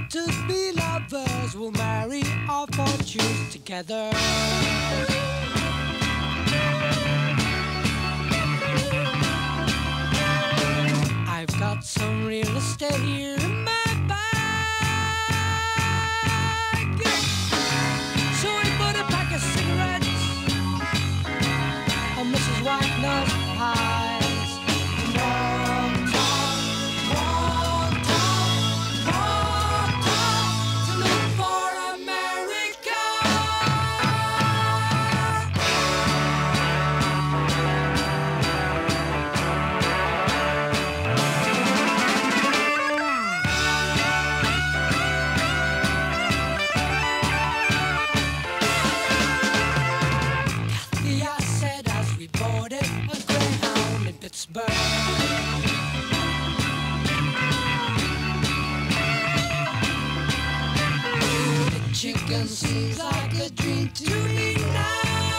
To be lovers, we'll marry our fortunes together. I've got some real estate here in my bag, so we put a pack of cigarettes on Mrs. Wagner's pies. Walked off to look for America. Kathy, I said as we boarded a Greyhound in Pittsburgh. The chicken seems like a dream to me now.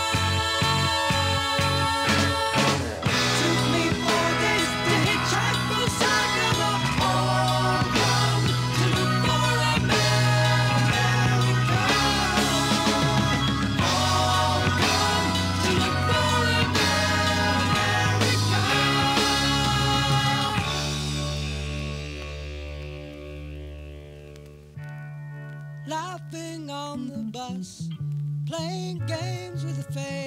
Took me 4 days to hitchhike from Sacramento home to look for America. To look for America. Laughing on the bus, playing games with the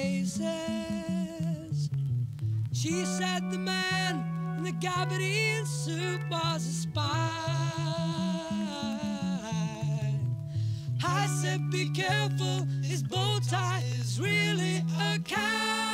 faces. She said the man in the gabardine suit was a spy. I said, be careful, his bow tie is really a cow.